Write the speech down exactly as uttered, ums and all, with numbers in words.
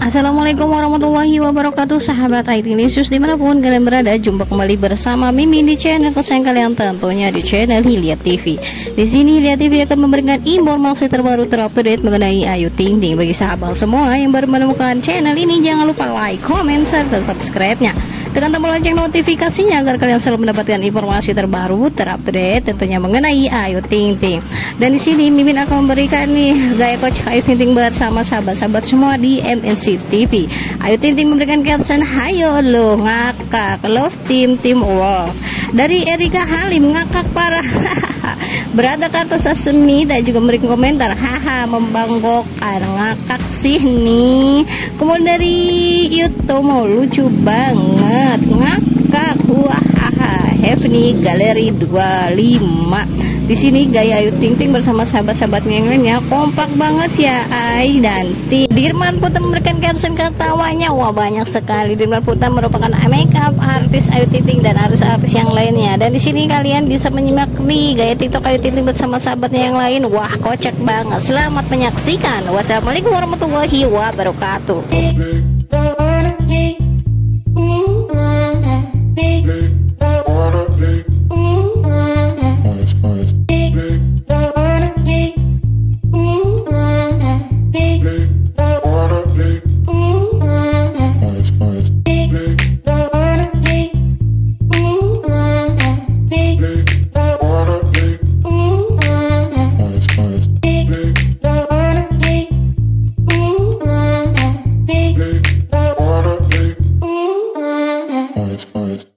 Assalamualaikum warahmatullahi wabarakatuh, sahabat I T Lisius dimanapun kalian berada. Jumpa kembali bersama Mimin di channel kesayangan kalian, tentunya di channel Hilya T V. Di sini Hilya T V akan memberikan informasi terbaru terupdate mengenai Ayu Ting Ting. Bagi sahabat semua yang baru menemukan channel ini, jangan lupa like, comment, serta subscribe-nya. Tekan tombol lonceng notifikasinya agar kalian selalu mendapatkan informasi terbaru terupdate tentunya mengenai Ayu Ting Ting. Dan di sini Mimin akan memberikan nih gaya kocak Ayu Ting Ting bersama sahabat-sahabat semua di M N C T V. Ayu Ting Ting memberikan caption, "Hayo lo ngakak, love team team wow." Dari Erika Halim, ngakak parah. Berada kartu sasemi dan juga memberikan komentar, haha membanggokan, ngakak sih nih. Kemudian dari YouTube, mau lucu banget, ngakak, wah haha. Hefni Galeri dua puluh lima. Di sini gaya Ayu Ting Ting bersama sahabat-sahabatnya yang lainnya kompak banget ya, Ay dan Ting. Dirman Putra memberikan caption ketawanya, wah banyak sekali. Dirman Putra merupakan makeup artis Ayu Ting Ting dan artis-artis yang lainnya. Dan di sini kalian bisa menyimak nih gaya TikTok Ayu Ting Ting bersama sahabatnya yang lain. Wah kocak banget. Selamat menyaksikan. Wassalamualaikum warahmatullahi wabarakatuh. Nice, nice.